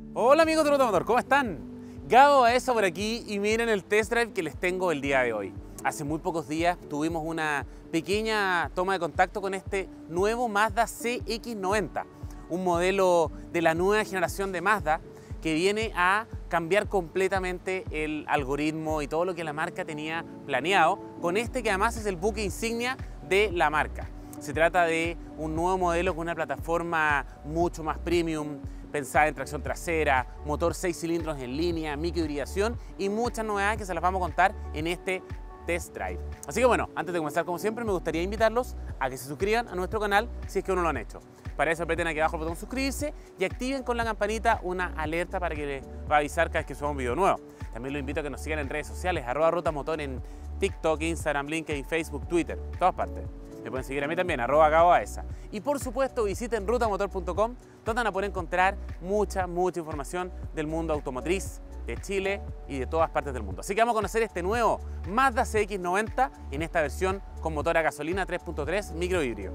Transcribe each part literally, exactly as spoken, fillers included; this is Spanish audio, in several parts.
Hola amigos de Ruta Motor, ¿cómo están? Gabo Baeza por aquí y miren el test drive que les tengo el día de hoy. Hace muy pocos días tuvimos una pequeña toma de contacto con este nuevo Mazda C X noventa, un modelo de la nueva generación de Mazda que viene a cambiar completamente el algoritmo y todo lo que la marca tenía planeado, con este que además es el buque insignia de la marca. Se trata de un nuevo modelo con una plataforma mucho más premium, pensada en tracción trasera, motor seis cilindros en línea, microhibridación y muchas novedades que se las vamos a contar en este test drive. Así que bueno, antes de comenzar, como siempre, me gustaría invitarlos a que se suscriban a nuestro canal si es que aún no lo han hecho. Para eso aprieten aquí abajo el botón suscribirse y activen con la campanita una alerta para que les va a avisar cada vez que suba un video nuevo. También los invito a que nos sigan en redes sociales, arroba Ruta Motor en TikTok, Instagram, LinkedIn, Facebook, Twitter, todas partes. Me pueden seguir a mí también, arroba Gabo Baeza. Y por supuesto visiten ruta motor punto com, donde van a poder encontrar mucha, mucha información del mundo automotriz, de Chile y de todas partes del mundo. Así que vamos a conocer este nuevo Mazda C X noventa en esta versión con motor a gasolina tres punto tres microhíbrido.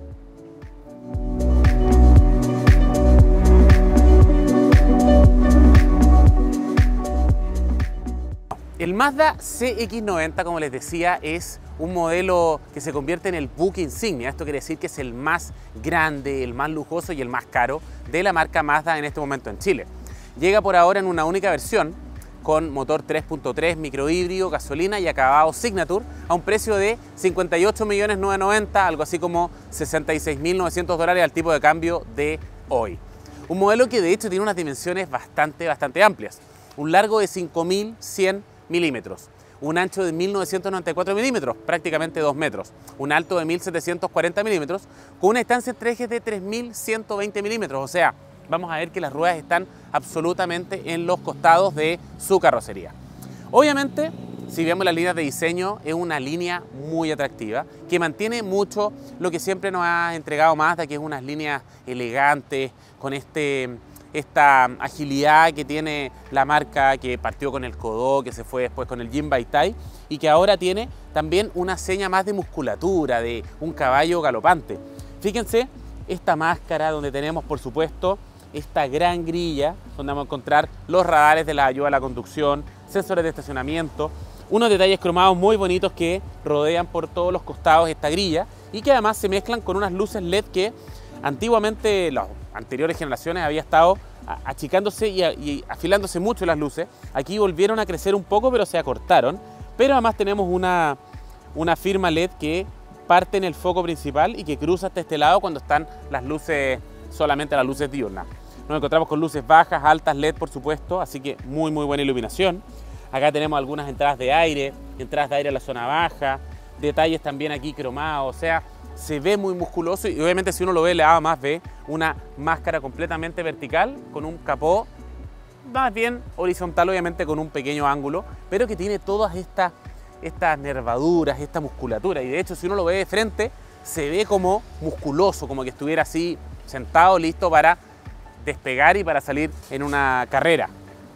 El Mazda C X noventa, como les decía, es un modelo que se convierte en el buque insignia. Esto quiere decir que es el más grande, el más lujoso y el más caro de la marca Mazda en este momento en Chile. Llega por ahora en una única versión con motor tres punto tres microhíbrido, gasolina y acabado Signature a un precio de cincuenta y ocho millones novecientos noventa, algo así como sesenta y seis mil novecientos dólares al tipo de cambio de hoy. Un modelo que de hecho tiene unas dimensiones bastante, bastante amplias. Un largo de cinco mil cien milímetros, un ancho de mil novecientos noventa y cuatro milímetros, prácticamente dos metros, un alto de mil setecientos cuarenta milímetros, con una distancia entre ejes de tres mil ciento veinte milímetros, o sea, vamos a ver que las ruedas están absolutamente en los costados de su carrocería. Obviamente, si vemos las líneas de diseño, es una línea muy atractiva, que mantiene mucho lo que siempre nos ha entregado Mazda, que es unas líneas elegantes, con este... esta agilidad que tiene la marca, que partió con el Kodō, que se fue después con el Jin Baitai y que ahora tiene también una seña más de musculatura, de un caballo galopante. Fíjense esta máscara donde tenemos, por supuesto, esta gran grilla donde vamos a encontrar los radares de la ayuda a la conducción, sensores de estacionamiento, unos detalles cromados muy bonitos que rodean por todos los costados esta grilla y que además se mezclan con unas luces L E D que antiguamente las anteriores generaciones había estado achicándose y, y afilándose mucho las luces. Aquí volvieron a crecer un poco, pero se acortaron. Pero además tenemos una, una firma L E D que parte en el foco principal y que cruza hasta este lado cuando están las luces, solamente las luces diurnas. Nos encontramos con luces bajas, altas, L E D por supuesto, así que muy muy buena iluminación. Acá tenemos algunas entradas de aire, entradas de aire a la zona baja, detalles también aquí cromados, o sea, se ve muy musculoso y obviamente si uno lo ve, le da más, ve una máscara completamente vertical con un capó más bien horizontal, obviamente con un pequeño ángulo, pero que tiene todas estas, estas nervaduras, esta musculatura y de hecho si uno lo ve de frente, se ve como musculoso, como que estuviera así sentado, listo para despegar y para salir en una carrera.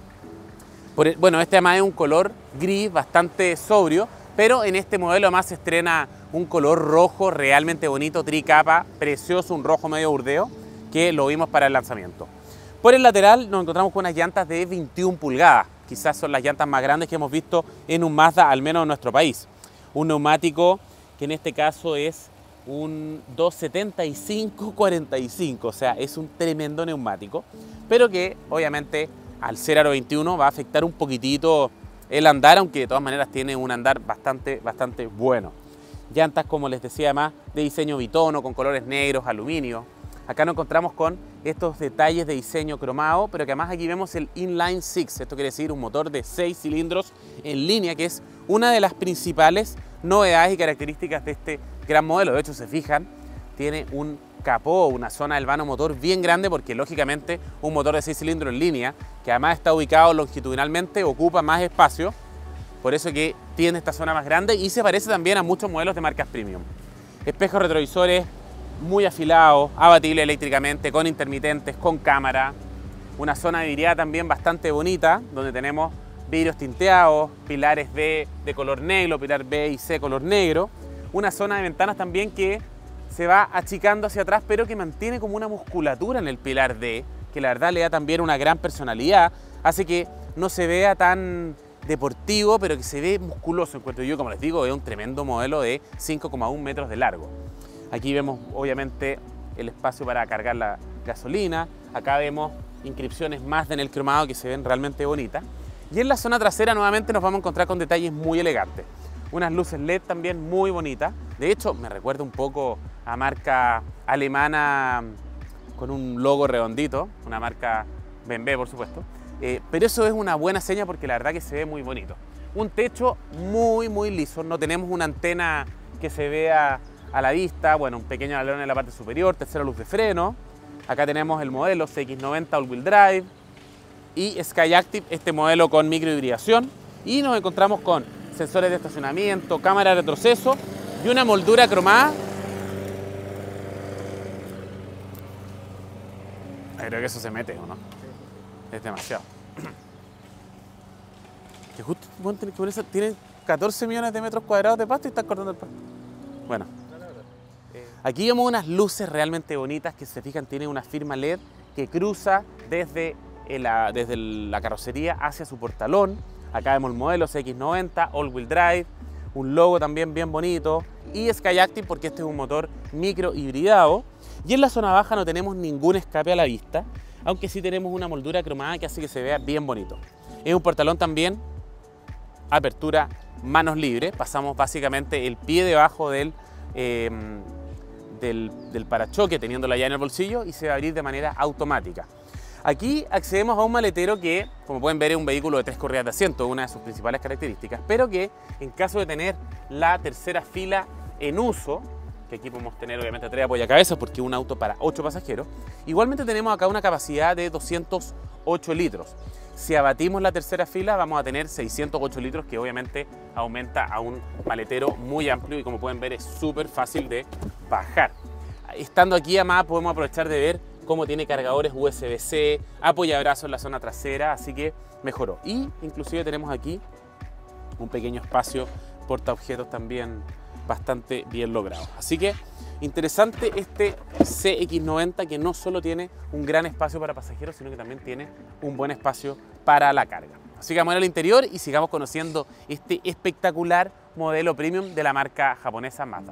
Por el, bueno, este además es un color gris bastante sobrio, pero en este modelo además se estrena un color rojo realmente bonito, tricapa, precioso, un rojo medio burdeo, que lo vimos para el lanzamiento. Por el lateral nos encontramos con unas llantas de veintiuna pulgadas, quizás son las llantas más grandes que hemos visto en un Mazda, al menos en nuestro país. Un neumático que en este caso es un dos setenta y cinco cuarenta y cinco, o sea, es un tremendo neumático, pero que obviamente al ser aro veintiuno va a afectar un poquitito el andar, aunque de todas maneras tiene un andar bastante, bastante bueno. Llantas, como les decía, más de diseño bitono, con colores negros, aluminio. Acá nos encontramos con estos detalles de diseño cromado, pero que además aquí vemos el inline six. Esto quiere decir un motor de seis cilindros en línea, que es una de las principales novedades y características de este gran modelo. De hecho, se fijan, tiene un capó, una zona del vano motor bien grande, porque lógicamente un motor de seis cilindros en línea, que además está ubicado longitudinalmente, ocupa más espacio. Por eso que tiene esta zona más grande y se parece también a muchos modelos de marcas premium. Espejos retrovisores muy afilados, abatibles eléctricamente, con intermitentes, con cámara. Una zona de vidriada también bastante bonita, donde tenemos vidrios tinteados, pilares B de color negro, pilar B y C color negro. Una zona de ventanas también que se va achicando hacia atrás, pero que mantiene como una musculatura en el pilar D, que la verdad le da también una gran personalidad, hace que no se vea tan deportivo, pero que se ve musculoso, encuentro yo. Como les digo, es un tremendo modelo de cinco coma uno metros de largo. Aquí vemos obviamente el espacio para cargar la gasolina, acá vemos inscripciones Mazda en el cromado que se ven realmente bonitas. Y en la zona trasera nuevamente nos vamos a encontrar con detalles muy elegantes. Unas luces L E D también muy bonitas. De hecho, me recuerda un poco a marca alemana con un logo redondito, una marca B M W por supuesto. Eh, pero eso es una buena seña porque la verdad que se ve muy bonito. Un techo muy muy liso, no tenemos una antena que se vea a la vista, bueno, un pequeño alerón en la parte superior, tercera luz de freno. Acá tenemos el modelo C X noventa All-Wheel Drive y Skyactiv, este modelo con microhibridación. Y nos encontramos con sensores de estacionamiento, cámara de retroceso y una moldura cromada. Creo que eso se mete, ¿o no? Es demasiado. Que justo tienen catorce millones de metros cuadrados de pasto y están cortando el pasto. Bueno. Aquí vemos unas luces realmente bonitas que, se fijan, tienen una firma L E D que cruza desde la, desde la carrocería hacia su portalón. Acá vemos el modelo C X noventa All-Wheel Drive, un logo también bien bonito, y Skyactiv porque este es un motor micro hibridado. Y en la zona baja no tenemos ningún escape a la vista, aunque sí tenemos una moldura cromada que hace que se vea bien bonito. Es un portalón también, apertura manos libres, pasamos básicamente el pie debajo del, eh, del, del parachoque teniéndola ya en el bolsillo y se va a abrir de manera automática. Aquí accedemos a un maletero que, como pueden ver, es un vehículo de tres corridas de asiento, una de sus principales características, pero que en caso de tener la tercera fila en uso, que aquí podemos tener obviamente tres apoyacabezas porque es un auto para ocho pasajeros, igualmente tenemos acá una capacidad de doscientos ocho litros. Si abatimos la tercera fila vamos a tener seiscientos ocho litros, que obviamente aumenta a un maletero muy amplio y como pueden ver es súper fácil de bajar. Estando aquí además podemos aprovechar de ver cómo tiene cargadores U S B C, apoyabrazos en la zona trasera, así que mejoró. Y inclusive tenemos aquí un pequeño espacio portaobjetos también bastante bien logrado. Así que interesante este C X noventa, que no solo tiene un gran espacio para pasajeros, sino que también tiene un buen espacio para la carga. Así que vamos al interior y sigamos conociendo este espectacular modelo premium de la marca japonesa Mazda.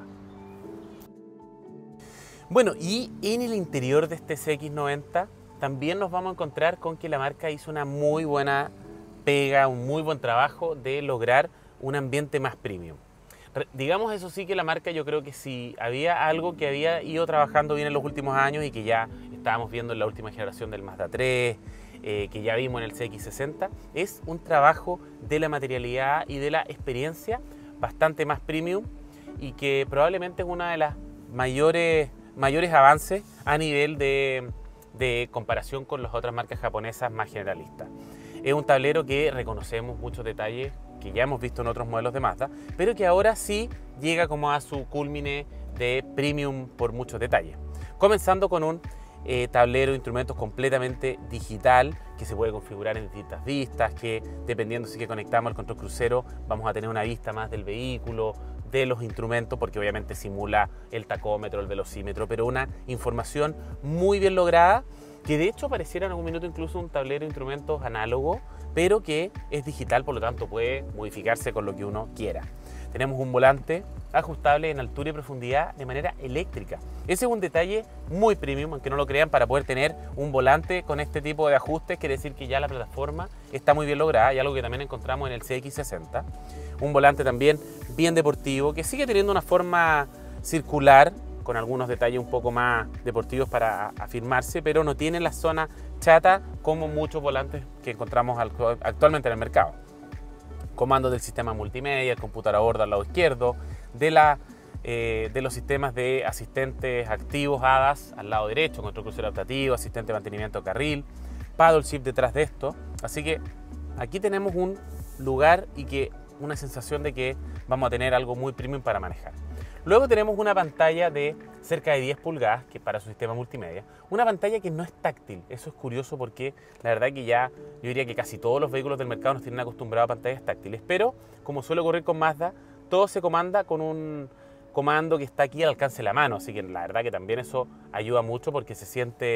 Bueno, y en el interior de este C X noventa también nos vamos a encontrar con que la marca hizo una muy buena pega, un muy buen trabajo de lograr un ambiente más premium. Digamos eso sí que la marca, yo creo que si había algo que había ido trabajando bien en los últimos años y que ya estábamos viendo en la última generación del Mazda tres, eh, que ya vimos en el C X sesenta, es un trabajo de la materialidad y de la experiencia bastante más premium y que probablemente es una de las mayores, mayores avances a nivel de, de comparación con las otras marcas japonesas más generalistas. Es un tablero que reconocemos muchos detalles que ya hemos visto en otros modelos de Mazda, pero que ahora sí llega como a su culmine de premium por muchos detalles. Comenzando con un eh, tablero de instrumentos completamente digital que se puede configurar en distintas vistas, que dependiendo si que conectamos al control crucero vamos a tener una vista más del vehículo, de los instrumentos, porque obviamente simula el tacómetro, el velocímetro, pero una información muy bien lograda, que de hecho pareciera en algún minuto incluso un tablero de instrumentos análogo, pero que es digital, por lo tanto puede modificarse con lo que uno quiera. Tenemos un volante ajustable en altura y profundidad de manera eléctrica. Ese es un detalle muy premium, aunque no lo crean, para poder tener un volante con este tipo de ajustes, quiere decir que ya la plataforma está muy bien lograda, y algo que también encontramos en el C X sesenta. Un volante también bien deportivo, que sigue teniendo una forma circular, con algunos detalles un poco más deportivos para afirmarse, pero no tiene la zona chata como muchos volantes que encontramos actualmente en el mercado. Comandos del sistema multimedia, el computador a bordo al lado izquierdo, de, la, eh, de los sistemas de asistentes activos A D A S al lado derecho, control crucero adaptativo, asistente de mantenimiento de carril, paddle shift detrás de esto. Así que aquí tenemos un lugar y que una sensación de que vamos a tener algo muy premium para manejar. Luego tenemos una pantalla de cerca de diez pulgadas, que para su sistema multimedia, una pantalla que no es táctil. Eso es curioso porque la verdad que ya yo diría que casi todos los vehículos del mercado nos tienen acostumbrados a pantallas táctiles, pero como suele ocurrir con Mazda, todo se comanda con un comando que está aquí al alcance de la mano, así que la verdad que también eso ayuda mucho porque se siente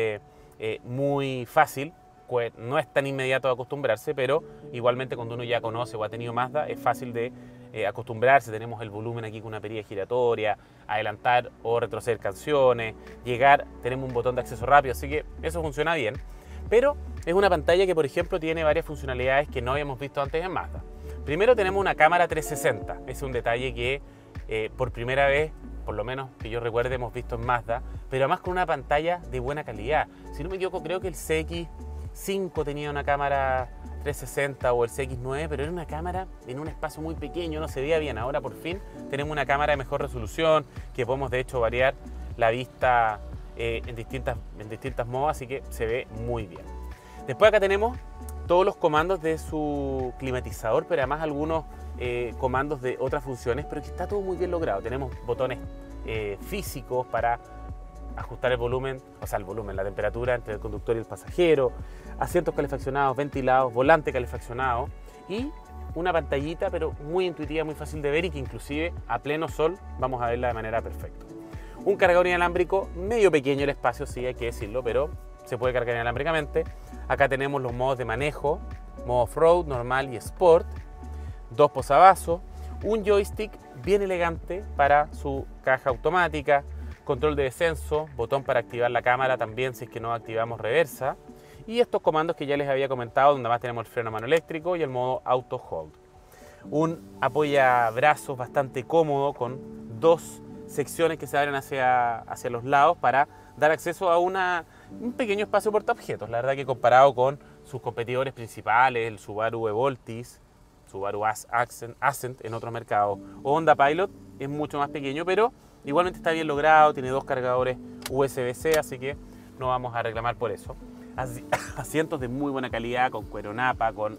eh, muy fácil. Pues no es tan inmediato de acostumbrarse, pero igualmente cuando uno ya conoce o ha tenido Mazda es fácil de eh, acostumbrarse. Tenemos el volumen aquí con una perilla giratoria, adelantar o retroceder canciones, llegar, tenemos un botón de acceso rápido, así que eso funciona bien. Pero es una pantalla que, por ejemplo, tiene varias funcionalidades que no habíamos visto antes en Mazda. Primero tenemos una cámara trescientos sesenta, ese es un detalle que eh, por primera vez, por lo menos que yo recuerde, hemos visto en Mazda, pero además con una pantalla de buena calidad. Si no me equivoco, creo que el C X cinco tenía una cámara trescientos sesenta o el C X nueve, pero era una cámara en un espacio muy pequeño, no se veía bien. Ahora por fin tenemos una cámara de mejor resolución, que podemos de hecho variar la vista eh, en, distintas, en distintas modos, así que se ve muy bien. Después acá tenemos todos los comandos de su climatizador, pero además algunos eh, comandos de otras funciones, pero que está todo muy bien logrado. Tenemos botones eh, físicos para ajustar el volumen, o sea el volumen, la temperatura entre el conductor y el pasajero, asientos calefaccionados, ventilados, volante calefaccionado y una pantallita pero muy intuitiva, muy fácil de ver y que inclusive a pleno sol vamos a verla de manera perfecta. Un cargador inalámbrico medio pequeño el espacio, sí hay que decirlo, pero se puede cargar inalámbricamente. Acá tenemos los modos de manejo, modo off-road, normal y sport, dos posavasos, un joystick bien elegante para su caja automática, control de descenso, botón para activar la cámara también si es que no activamos reversa y estos comandos que ya les había comentado, donde más tenemos el freno a mano eléctrico y el modo auto hold. Un apoyabrazos bastante cómodo con dos secciones que se abren hacia, hacia los lados para dar acceso a una, un pequeño espacio portaobjetos. La verdad que comparado con sus competidores principales, el Subaru Evoltis, Subaru Ascent, Ascent en otros mercados o Honda Pilot, es mucho más pequeño, pero igualmente está bien logrado, tiene dos cargadores U S B C, así que no vamos a reclamar por eso. Asientos de muy buena calidad, con cuero napa, con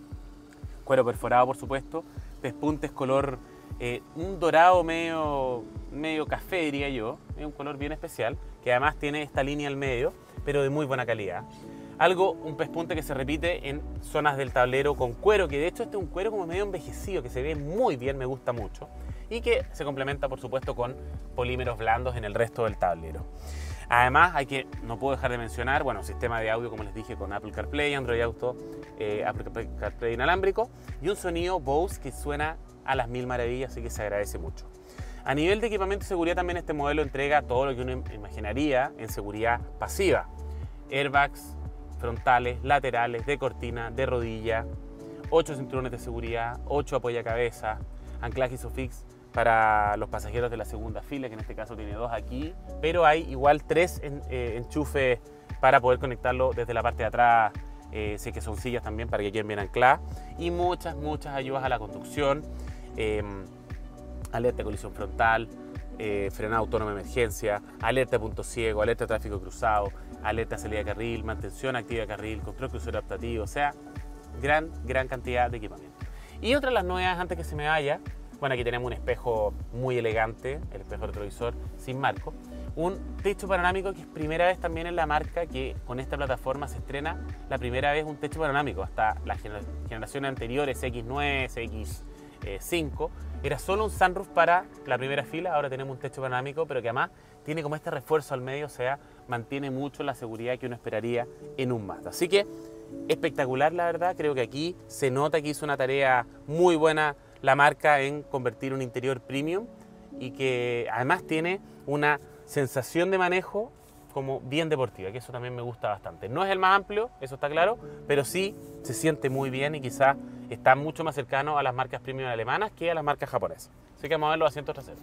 cuero perforado por supuesto, pespuntes color, eh, un dorado medio, medio café diría yo, es un color bien especial, que además tiene esta línea al medio, pero de muy buena calidad. Algo, un pespunte que se repite en zonas del tablero con cuero, que de hecho este es un cuero como medio envejecido, que se ve muy bien, me gusta mucho, y que se complementa por supuesto con polímeros blandos en el resto del tablero. Además, hay que, no puedo dejar de mencionar, bueno, sistema de audio como les dije con Apple CarPlay, Android Auto, eh, Apple CarPlay inalámbrico y un sonido Bose que suena a las mil maravillas, así que se agradece mucho. A nivel de equipamiento y seguridad también este modelo entrega todo lo que uno imaginaría en seguridad pasiva. Airbags frontales, laterales, de cortina, de rodilla, ocho cinturones de seguridad, ocho apoyacabezas, anclaje ISOFIX para los pasajeros de la segunda fila, que en este caso tiene dos aquí, pero hay igual tres en, eh, enchufes para poder conectarlo desde la parte de atrás, eh, sé que son sillas también para que queden bien ancladas, y muchas, muchas ayudas a la conducción, eh, alerta de colisión frontal, eh, frenado autónomo de emergencia, alerta de punto ciego, alerta de tráfico cruzado, alerta de salida de carril, mantención activa de carril, control crucero adaptativo, o sea, gran, gran cantidad de equipamiento. Y otra de las novedades antes que se me vaya, bueno, aquí tenemos un espejo muy elegante, el espejo retrovisor sin marco, un techo panorámico que es primera vez también en la marca que con esta plataforma se estrena la primera vez un techo panorámico. Hasta las generaciones anteriores, X nueve, X cinco, era solo un sunroof para la primera fila, ahora tenemos un techo panorámico, pero que además tiene como este refuerzo al medio, o sea, mantiene mucho la seguridad que uno esperaría en un Mazda. Así que espectacular, la verdad, creo que aquí se nota que hizo una tarea muy buena la marca en convertir un interior premium y que además tiene una sensación de manejo como bien deportiva, que eso también me gusta bastante. No es el más amplio, eso está claro, pero sí se siente muy bien y quizás está mucho más cercano a las marcas premium alemanas que a las marcas japonesas. Así que vamos a ver los asientos traseros.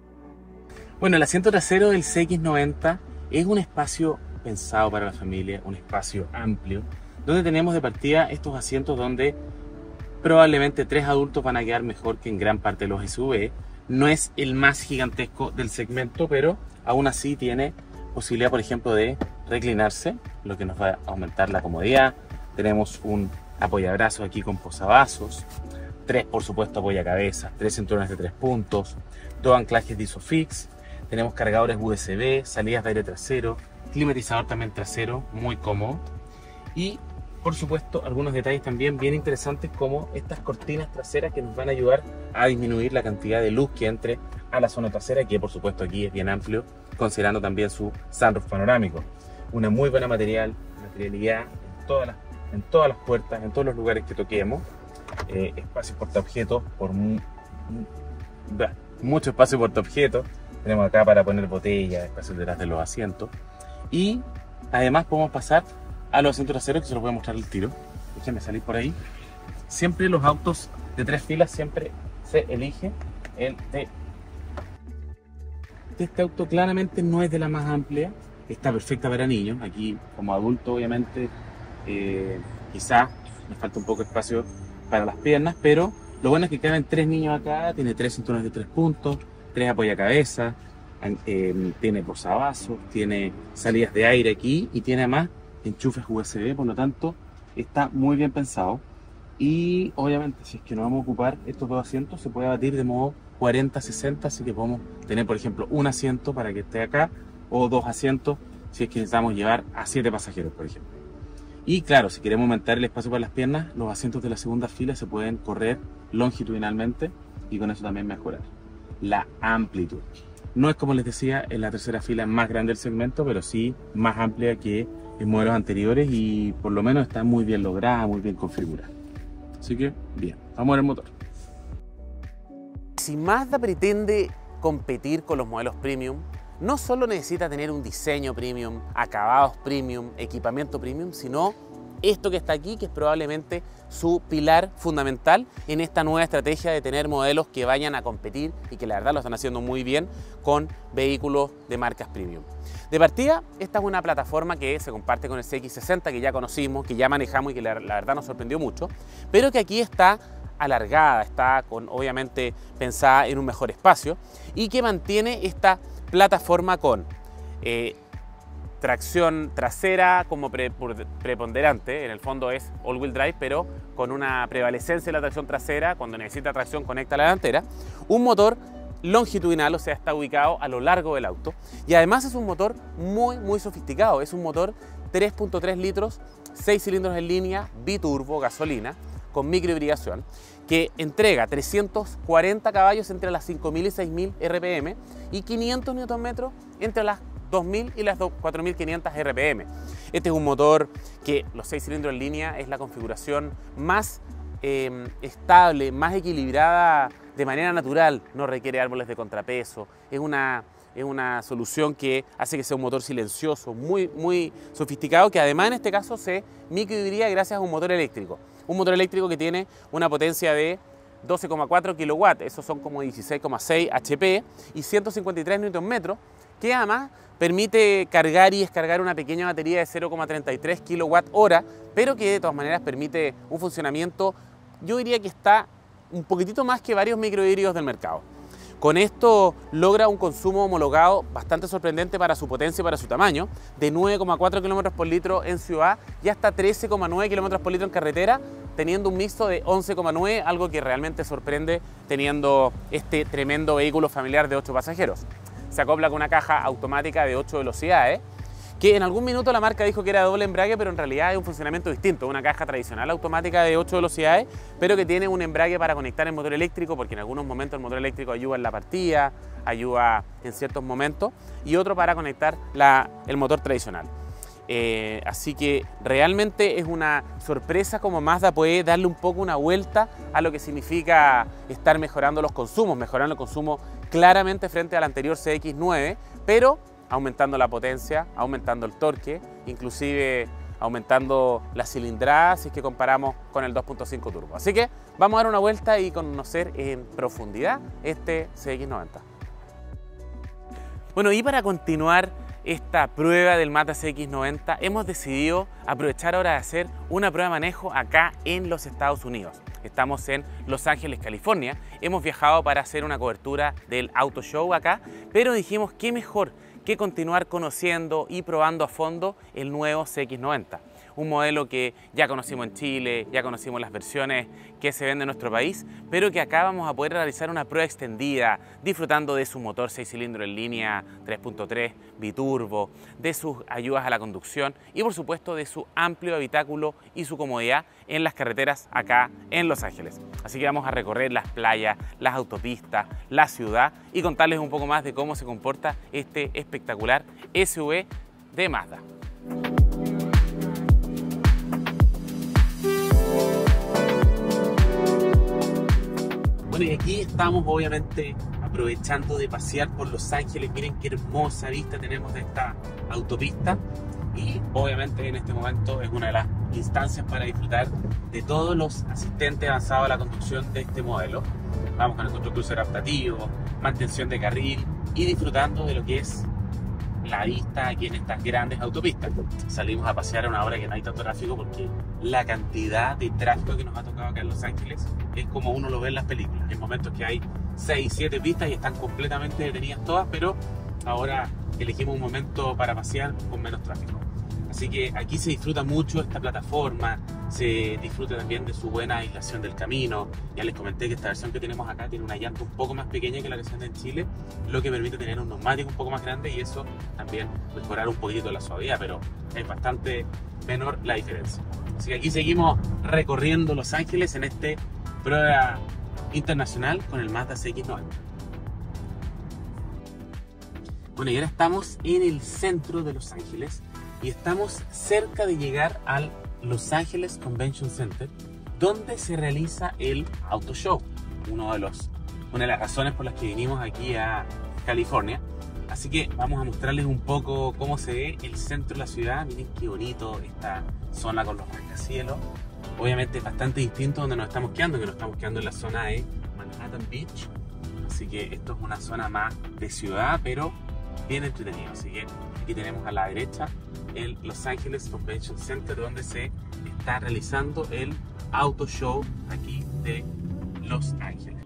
Bueno, el asiento trasero del C X noventa es un espacio pensado para la familia, un espacio amplio, donde tenemos de partida estos asientos donde probablemente tres adultos van a quedar mejor que en gran parte de los S U V. No es el más gigantesco del segmento, pero aún así tiene posibilidad, por ejemplo, de reclinarse, lo que nos va a aumentar la comodidad. Tenemos un apoyabrazos aquí con posavasos, tres, por supuesto, apoyacabezas, tres cinturones de tres puntos, dos anclajes de ISOFIX, tenemos cargadores U S B, salidas de aire trasero, climatizador también trasero, muy cómodo. Y por supuesto, algunos detalles también bien interesantes como estas cortinas traseras que nos van a ayudar a disminuir la cantidad de luz que entre a la zona trasera, que por supuesto aquí es bien amplio, considerando también su sunroof panorámico. una muy buena material, materialidad en todas las, en todas las puertas, en todos los lugares que toquemos. Eh, espacio portaobjetos, por mu mu mucho espacio portaobjetos. Tenemos acá para poner botellas, espacio detrás de los asientos. Y además podemos pasar a los asientos traseros, que se los voy a mostrar al tiro. Déjenme salir por ahí. Siempre los autos de tres filas, siempre se elige el de... Este auto claramente no es de la más amplia, está perfecta para niños. Aquí como adulto obviamente eh, quizás nos falta un poco de espacio para las piernas, pero lo bueno es que caben tres niños acá, tiene tres cinturones de tres puntos, tres apoyacabezas, eh, tiene posavasos, tiene salidas de aire aquí y tiene además enchufes U S B, por lo tanto está muy bien pensado. Y obviamente si es que nos vamos a ocupar estos dos asientos se puede abatir de modo cuarenta sesenta, así que podemos tener por ejemplo un asiento para que esté acá o dos asientos si es que necesitamos llevar a siete pasajeros por ejemplo. Y claro, si queremos aumentar el espacio para las piernas, los asientos de la segunda fila se pueden correr longitudinalmente y con eso también mejorar la amplitud. No es como les decía en la tercera fila más grande del segmento, pero sí más amplia que en modelos anteriores y por lo menos está muy bien lograda, muy bien configurada. Así que bien, vamos a ver el motor. Si Mazda pretende competir con los modelos premium, no solo necesita tener un diseño premium, acabados premium, equipamiento premium, sino esto que está aquí, que es probablemente su pilar fundamental en esta nueva estrategia de tener modelos que vayan a competir y que la verdad lo están haciendo muy bien con vehículos de marcas premium. De partida, esta es una plataforma que se comparte con el C X sesenta, que ya conocimos, que ya manejamos y que la, la verdad nos sorprendió mucho, pero que aquí está alargada, está con, obviamente pensada en un mejor espacio y que mantiene esta plataforma con eh, tracción trasera como pre, preponderante, en el fondo es all-wheel drive, pero con una prevalecencia de la tracción trasera. Cuando necesita tracción conecta a la delantera, un motor longitudinal, o sea, está ubicado a lo largo del auto y además es un motor muy muy sofisticado, es un motor tres punto tres litros, seis cilindros en línea, biturbo, gasolina, con microhibridación, que entrega trescientos cuarenta caballos entre las cinco mil y seis mil R P M y quinientos newton metros entre las dos mil y las cuatro mil quinientos R P M. Este es un motor que los seis cilindros en línea es la configuración más eh, estable, más equilibrada de manera natural, no requiere árboles de contrapeso, es una, es una solución que hace que sea un motor silencioso, muy, muy sofisticado, que además en este caso se microhibrida gracias a un motor eléctrico. Un motor eléctrico que tiene una potencia de doce coma cuatro kilowatts, esos son como dieciséis coma seis H P y ciento cincuenta y tres newton metros, que además permite cargar y descargar una pequeña batería de cero coma treinta y tres kilowatt hora, pero que de todas maneras permite un funcionamiento, yo diría que está un poquitito más que varios microhíbridos del mercado. Con esto logra un consumo homologado bastante sorprendente para su potencia y para su tamaño, de nueve coma cuatro kilómetros por litro en ciudad y hasta trece coma nueve kilómetros por litro en carretera, teniendo un mixto de once coma nueve, algo que realmente sorprende teniendo este tremendo vehículo familiar de ocho pasajeros. Se acopla con una caja automática de ocho velocidades, que en algún minuto la marca dijo que era doble embrague, pero en realidad es un funcionamiento distinto, una caja tradicional automática de ocho velocidades, pero que tiene un embrague para conectar el motor eléctrico, porque en algunos momentos el motor eléctrico ayuda en la partida, ayuda en ciertos momentos, y otro para conectar la, el motor tradicional. Eh, así que realmente es una sorpresa como Mazda puede darle un poco una vuelta a lo que significa estar mejorando los consumos, mejorando el consumo claramente frente al anterior C X nueve, pero aumentando la potencia, aumentando el torque, inclusive aumentando la cilindrada si es que comparamos con el dos punto cinco turbo. Así que vamos a dar una vuelta y conocer en profundidad este C X noventa. Bueno, y para continuar esta prueba del Mazda C X noventa, hemos decidido aprovechar ahora de hacer una prueba de manejo acá en los Estados Unidos. Estamos en Los Ángeles, California. Hemos viajado para hacer una cobertura del Auto Show acá, pero dijimos qué mejor que continuar conociendo y probando a fondo el nuevo C X noventa. Un modelo que ya conocimos en Chile, ya conocimos las versiones que se venden en nuestro país, pero que acá vamos a poder realizar una prueba extendida, disfrutando de su motor seis cilindros en línea tres punto tres biturbo, de sus ayudas a la conducción y por supuesto de su amplio habitáculo y su comodidad en las carreteras acá en Los Ángeles. Así que vamos a recorrer las playas, las autopistas, la ciudad y contarles un poco más de cómo se comporta este espectacular S U V de Mazda. Bueno, y aquí estamos obviamente aprovechando de pasear por Los Ángeles. Miren qué hermosa vista tenemos de esta autopista. Y obviamente en este momento es una de las instancias para disfrutar de todos los asistentes avanzados a la conducción de este modelo. Vamos con el control crucero adaptativo, mantención de carril y disfrutando de lo que es la vista aquí en estas grandes autopistas. Salimos a pasear a una hora que no hay tanto tráfico porque la cantidad de tráfico que nos ha tocado acá en Los Ángeles es como uno lo ve en las películas. En momentos que hay seis, siete pistas y están completamente detenidas todas, pero ahora elegimos un momento para pasear con menos tráfico. Así que aquí se disfruta mucho esta plataforma, se disfruta también de su buena aislación del camino. Ya les comenté que esta versión que tenemos acá tiene una llanta un poco más pequeña que la que se anda en Chile, lo que permite tener un neumático un poco más grande y eso también mejorar un poquito la suavidad, pero es bastante menor la diferencia. Así que aquí seguimos recorriendo Los Ángeles en este prueba internacional con el Mazda C X noventa. Bueno, y ahora estamos en el centro de Los Ángeles y estamos cerca de llegar al Los Angeles Convention Center, donde se realiza el Auto Show, uno de los, una de las razones por las que vinimos aquí a California. Así que vamos a mostrarles un poco cómo se ve el centro de la ciudad. Miren qué bonito esta zona con los rascacielos. Obviamente es bastante distinto donde nos estamos quedando, que nos estamos quedando en la zona de Manhattan Beach. Así que esto es una zona más de ciudad, pero bien entretenido. Así que aquí tenemos a la derecha el Los Angeles Convention Center, donde se está realizando el Auto Show aquí de Los Ángeles.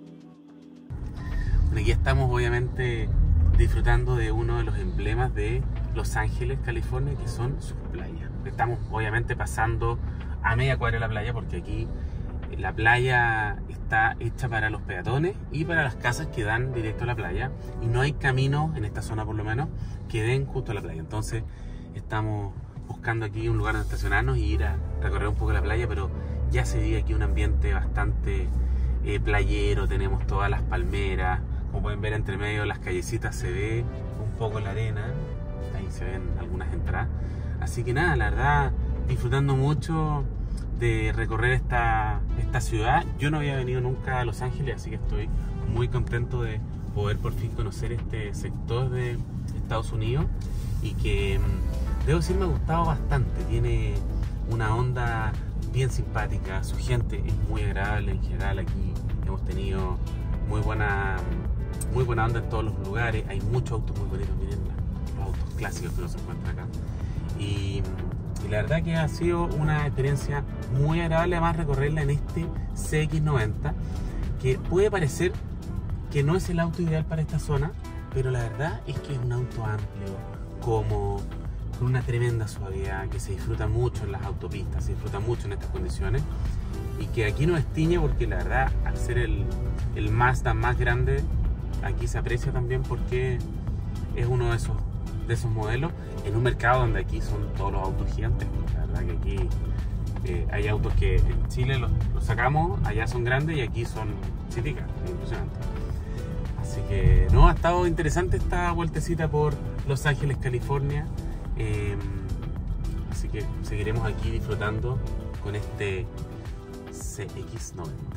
Bueno, aquí estamos obviamente disfrutando de uno de los emblemas de Los Ángeles, California, que son sus playas. Estamos obviamente pasando a media cuadra de la playa porque aquí la playa está hecha para los peatones y para las casas que dan directo a la playa, y no hay caminos en esta zona por lo menos que den justo a la playa. Entonces estamos buscando aquí un lugar donde estacionarnos y ir a recorrer un poco la playa, pero ya se vive aquí un ambiente bastante eh, playero. Tenemos todas las palmeras, como pueden ver entre medio de las callecitas se ve un poco la arena, ahí se ven algunas entradas. Así que nada, la verdad, disfrutando mucho de recorrer esta, esta ciudad. Yo no había venido nunca a Los Ángeles, así que estoy muy contento de poder por fin conocer este sector de Estados Unidos, y que debo decir me ha gustado bastante. Tiene una onda bien simpática, su gente es muy agradable en general. Aquí hemos tenido muy buena, muy buena onda en todos los lugares. Hay muchos autos muy bonitos, miren los autos clásicos que no se encuentran acá. Y Y la verdad que ha sido una experiencia muy agradable, además recorrerla en este C X noventa, que puede parecer que no es el auto ideal para esta zona, pero la verdad es que es un auto amplio, cómodo, con una tremenda suavidad, que se disfruta mucho en las autopistas, se disfruta mucho en estas condiciones, y que aquí no destiñe porque la verdad, al ser el, el Mazda más grande, aquí se aprecia también porque es uno de esos de esos modelos en un mercado donde aquí son todos los autos gigantes. La verdad que aquí eh, hay autos que en Chile los, los sacamos, allá son grandes y aquí son chiticas, impresionante. Así que no, ha estado interesante esta vueltecita por Los Ángeles, California. Eh, así que seguiremos aquí disfrutando con este C X noventa.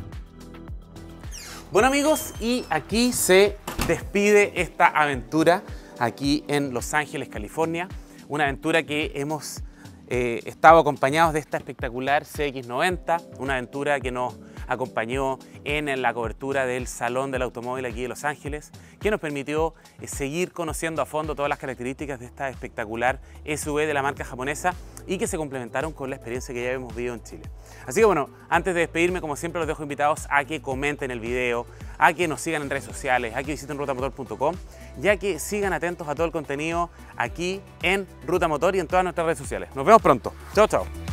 Bueno amigos, y aquí se despide esta aventura aquí en Los Ángeles, California. Una aventura que hemos eh, estado acompañados de esta espectacular C X noventa, una aventura que nos acompañó en, en la cobertura del Salón del Automóvil aquí de Los Ángeles, que nos permitió eh, seguir conociendo a fondo todas las características de esta espectacular S U V de la marca japonesa y que se complementaron con la experiencia que ya hemos vivido en Chile. Así que bueno, antes de despedirme, como siempre los dejo invitados a que comenten el video, a que nos sigan en redes sociales, a que visiten ruta motor punto com, ya que sigan atentos a todo el contenido aquí en Ruta Motor y en todas nuestras redes sociales. Nos vemos pronto. Chao, chao.